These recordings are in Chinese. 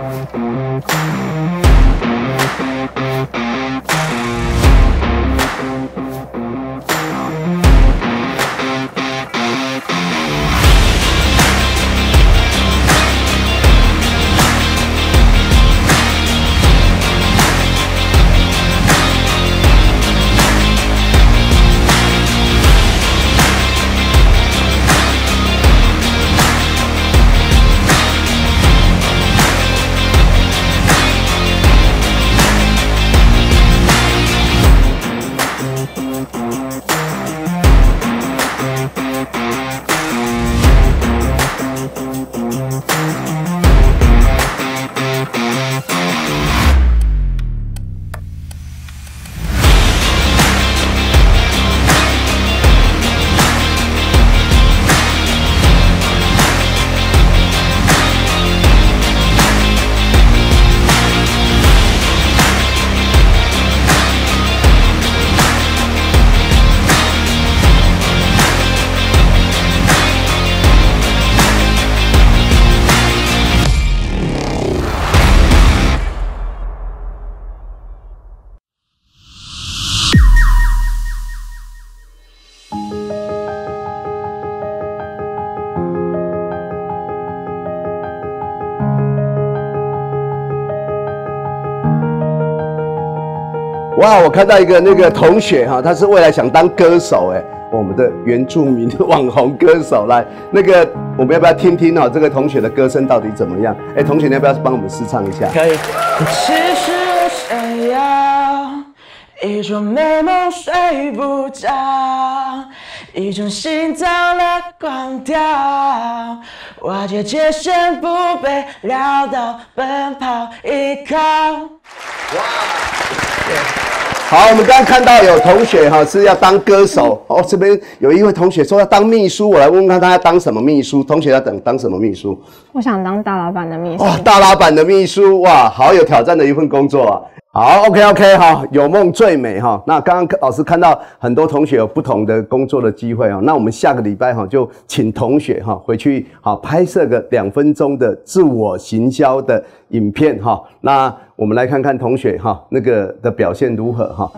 哇，我看到一个那个同学哈，他是未来想当歌手哎，我们的原住民的网红歌手来，那个我们要不要听听哦？这个同学的歌声到底怎么样？哎，同学你要不要帮我们试唱一下？ 可以。 其实我想要一种美梦睡不着，一种心脏的狂跳，瓦解界限不被撂倒，奔跑依靠。哇！ 好，我们刚刚看到有同学哈是要当歌手哦，这边有一位同学说要当秘书，我来问问看他要当什么秘书。同学要当什么秘书？ 我想当大老板的秘书。 哇，大老板的秘书，哇，好有挑战的一份工作啊！好 ，OK， 哈，有梦最美哈。那刚刚老师看到很多同学有不同的工作的机会哈，那我们下个礼拜哈就请同学哈回去好拍摄个2分钟的自我行销的影片哈。那我们来看看同学哈那个的表现如何哈。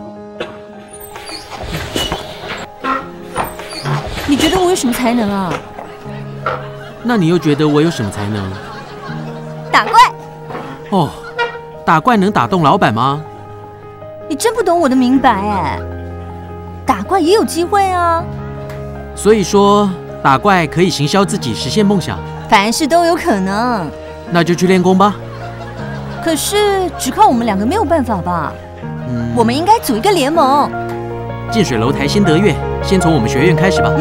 你觉得我有什么才能啊？ 那你又觉得我有什么才能？ 打怪。 哦。打怪能打动老板吗？ 你真不懂我的明白哎，打怪也有机会啊。 所以说，打怪可以行销自己，实现梦想。 凡事都有可能。 那就去练功吧。 可是只靠我们2个没有办法吧？我们应该组一个联盟。 近水楼台先得月，先从我们学院开始吧。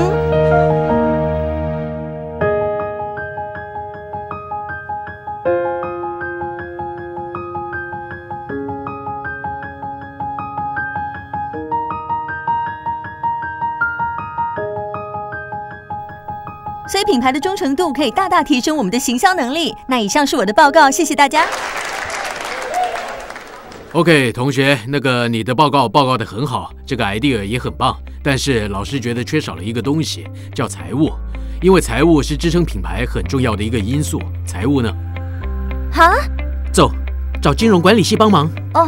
所以品牌的忠诚度可以大大提升我们的行销能力。那以上是我的报告，谢谢大家。 OK， 同学，那个你的报告得很好，这个 idea 也很棒，但是老师觉得缺少了一个东西，叫财务，因为财务是支撑品牌很重要的一个因素。财务呢？ 哈？ 走，找金融管理系帮忙。 哦。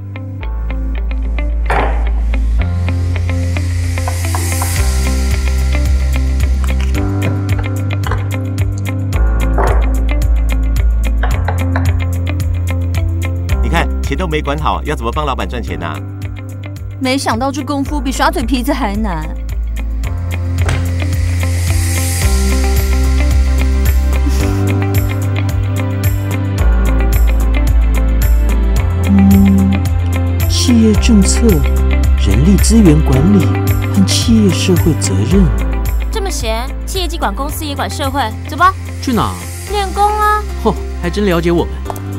钱都没管好，要怎么帮老板赚钱啊？ 没想到这功夫比耍嘴皮子还难。 企业政策、人力资源管理和企业社会责任。 这么闲，企业既管公司也管社会，走吧。 去哪？ 练功啊！ 嚯，还真了解我们。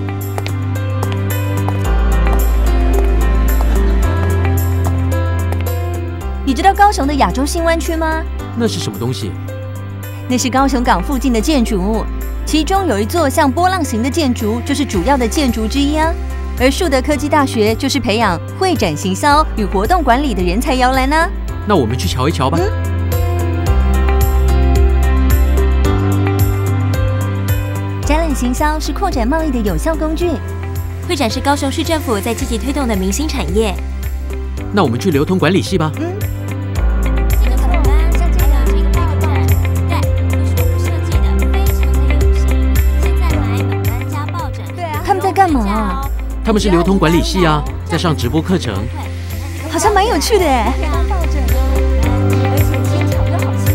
你知道高雄的亚洲新湾区吗？ 那是什么东西？ 那是高雄港附近的建筑物，其中有一座像波浪形的建筑，就是主要的建筑之一啊。而树德科技大学就是培养会展行销与活动管理的人才摇篮呢。 那我们去瞧一瞧吧。 嘉乐展行销是扩展贸易的有效工具。 会展是高雄市政府在积极推动的明星产业。 那我们去流通管理系吧。 这个怎么办？像这个抱枕，对，都是我们设计的，非常的有型。现在买本单加抱枕。对啊， 他们在干嘛啊？ 他们是流通管理系啊，在上直播课程。 好像蛮有趣的哎。抱枕而且新潮又好期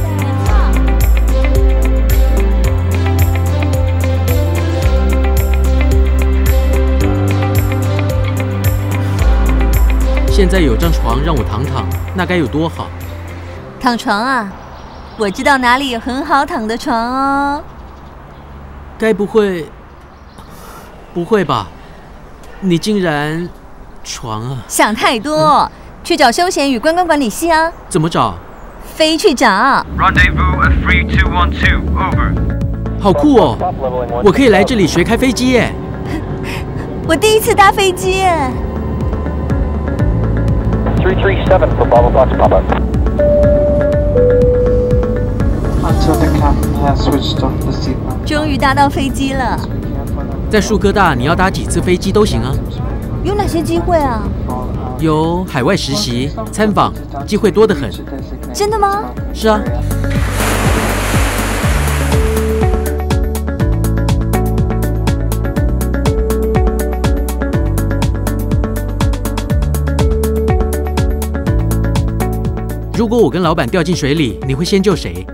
待。现在有张床让我躺躺，那该有多好！ 躺床啊，我知道哪里有很好躺的床哦。 该不会？不会吧？你竟然床啊！ 想太多，去找休闲与观光管理系啊。 怎么找？ 飞去找。 Rendezvous at 3212, over. 好酷哦！我可以来这里学开飞机耶！ 我第一次搭飞机耶。 337 for Bravo Fox, Papa. Until the captain has switched off the seatbelt. 终于搭到飞机了。 在树科大，你要搭几次飞机都行啊。 有哪些机会啊？ 有海外实习、参访，机会多得很。 真的吗？ 是啊。如果我跟老板掉进水里，你会先救谁？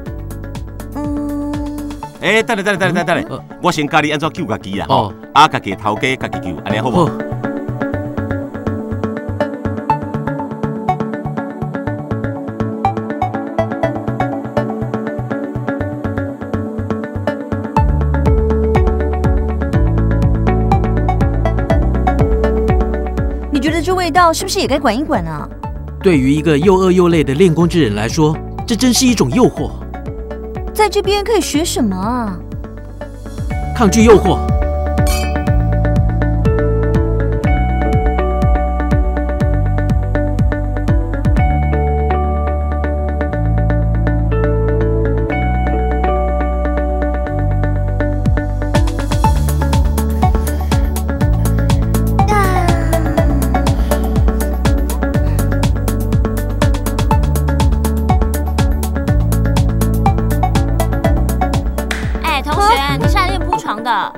等咧，我先教你安怎救家己啦。哦，家己头家家己救，安尼好不好？ 你觉得这味道是不是也该管一管啊？ 对于一个又饿又累的练功之人来说，这真是一种诱惑。 在这边可以学什么啊？ 抗拒诱惑。 的。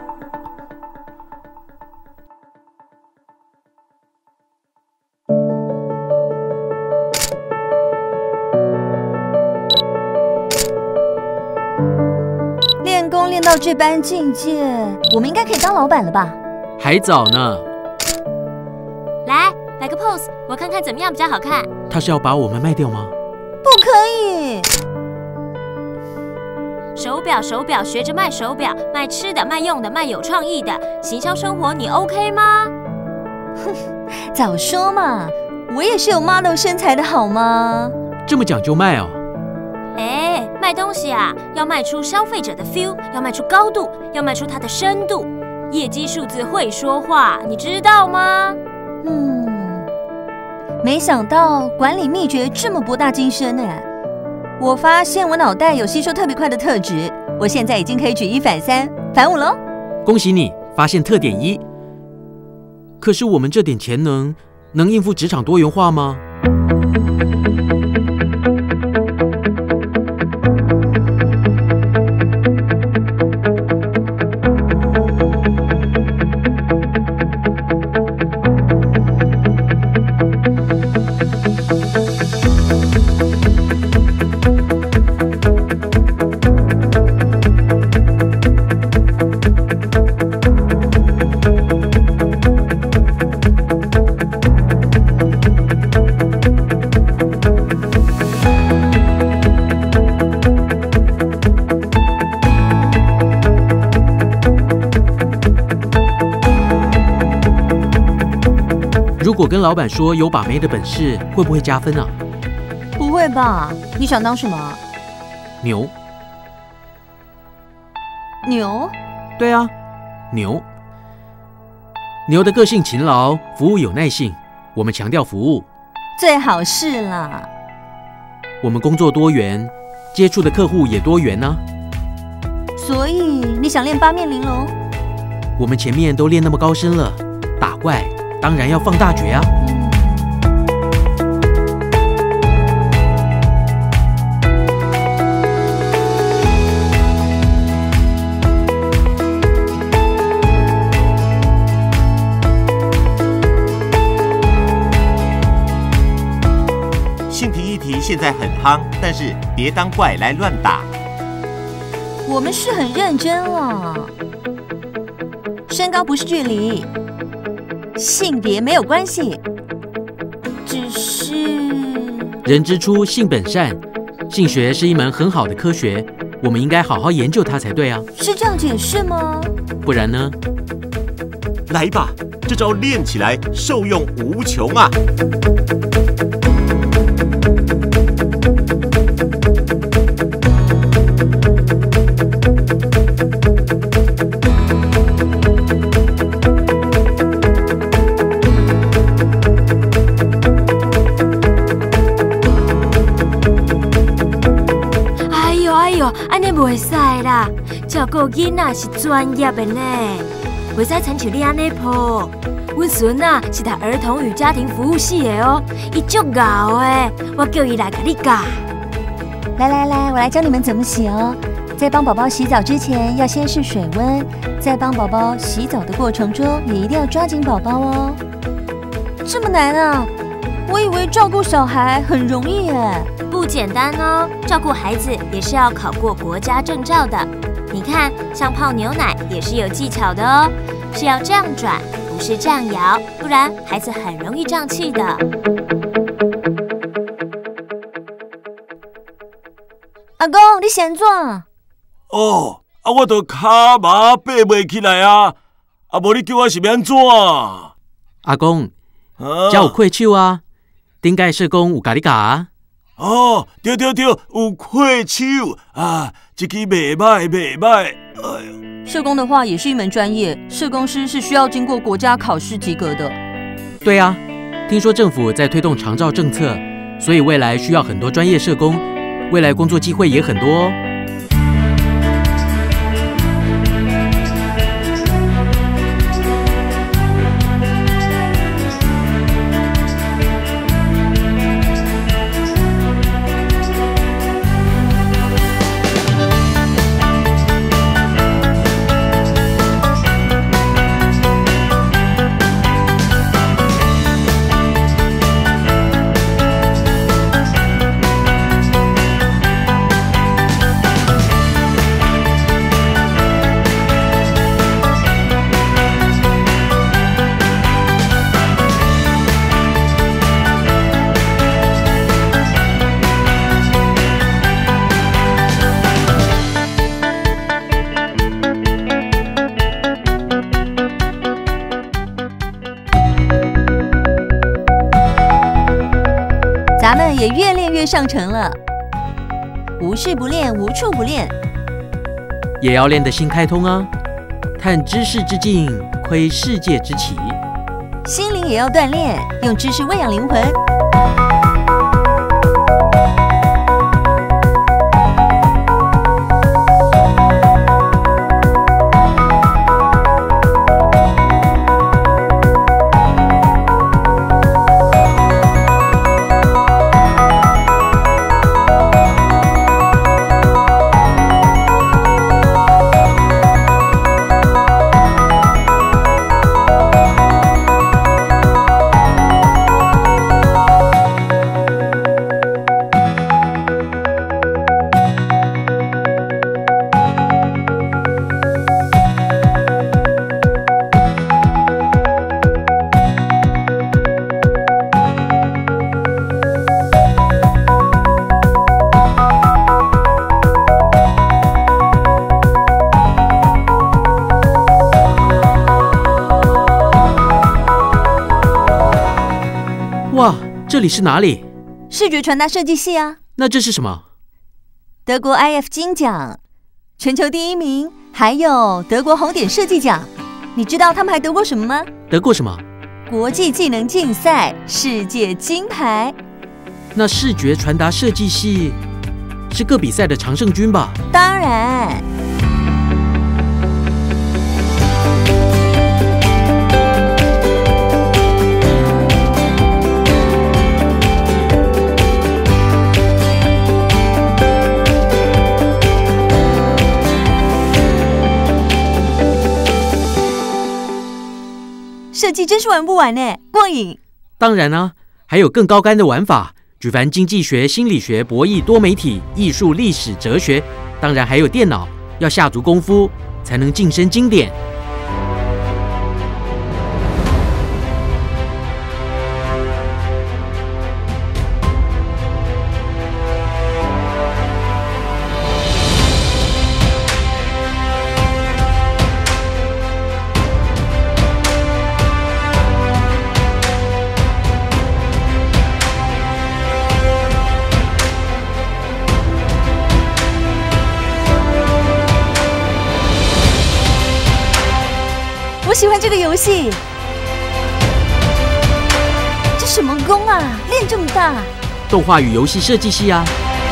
练功练到这般境界，我们应该可以当老板了吧？ 还早呢。 来个 pose， 我看看怎么样比较好看。 他是要把我们卖掉吗？ 不可以。 手表，学着卖手表，卖吃的，卖用的，卖有创意的，行销生活，你 OK 吗？ 哼，早说嘛，我也是有 model 身材的好吗？ 这么讲究卖哦？ 卖东西啊，要卖出消费者的 feel， 要卖出高度，要卖出它的深度，业绩数字会说话，你知道吗？ 没想到管理秘诀这么博大精深呢。我发现我脑袋有吸收特别快的特质，我现在已经可以举一反三，反五喽！ 恭喜你发现特点一。可是我们这点潜能能应付职场多元化吗？如果跟老板说有把妹的本事，会不会加分啊？ 不会吧？你想当什么？ 牛。 牛？ 对啊，牛。牛的个性勤劳，服务有耐性，我们强调服务。 最好是啦。 我们工作多元，接触的客户也多元啊。 所以你想练八面玲珑？ 我们前面都练那么高深了，打怪当然要放大绝啊！ 性平议题现在很夯，但是别当怪来乱打。 我们是很认真了。身高不是距离，性别没有关系，只是人之初，性本善，性学是一门很好的科学，我们应该好好研究它才对啊。 是这样解释吗？ 不然呢？ 来吧，这招练起来受用无穷啊！ 安尼袂使啦，照顾囡仔是专业的呢，袂使亲像你安尼抱。阮孙啊是读儿童与家庭服务系的哦，伊足敖的，我叫伊来甲你教。 来，我来教你们怎么洗哦。在帮宝宝洗澡之前，要先试水温，在帮宝宝洗澡的过程中，也一定要抓紧宝宝哦。这么难啊？我以为照顾小孩很容易耶。 不简单哦，照顾孩子也是要考过国家证照的。你看，像泡牛奶也是有技巧的哦，是要这样转，不是这样摇，不然孩子很容易胀气的。 阿公，你先怎？ 哦，我都骹麻爬袂起来啊！无你叫我是要安怎？ 阿公，才有愧疚啊！顶届社工有甲你教啊？ 哦，对，有愧疚啊！这个袂歹。 社工的话也是一门专业，社工师是需要经过国家考试及格的。 对啊，听说政府在推动长照政策，所以未来需要很多专业社工，未来工作机会也很多哦。 咱们也越练越上乘了，无事不练，无处不练， 也要练得心开通啊！探知识之境，窥世界之奇， 心灵也要锻炼，用知识喂养灵魂。 哇，这里是哪里？ 视觉传达设计系啊。 那这是什么？ 德国 IF 金奖，全球第1名，还有德国红点设计奖。你知道他们还得过什么吗？ 得过什么？ 国际技能竞赛世界金牌。 那视觉传达设计系是各比赛的常胜军吧？ 当然。 设计真是玩不完呢，过瘾。 当然啊，还有更高竿的玩法，举凡经济学、心理学、博弈、多媒体、艺术、历史、哲学，当然还有电脑，要下足功夫才能晋升经典。 我喜欢这个游戏，这什么功啊？练这么大！ 动画与游戏设计系啊。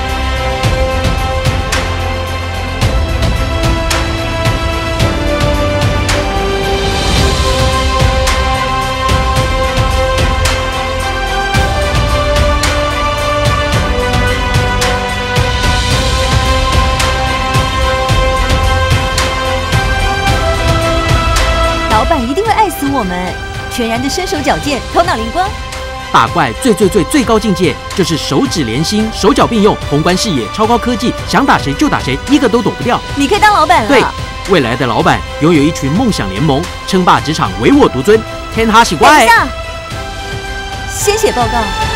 老板一定会爱死我们，全然的身手矫健，头脑灵光。 打怪最高境界就是手指连心，手脚并用，宏观视野，超高科技，想打谁就打谁，一个都躲不掉。 你可以当老板了。 对，未来的老板拥有一群梦想联盟，称霸职场，唯我独尊，天哈喜怪。 先写报告。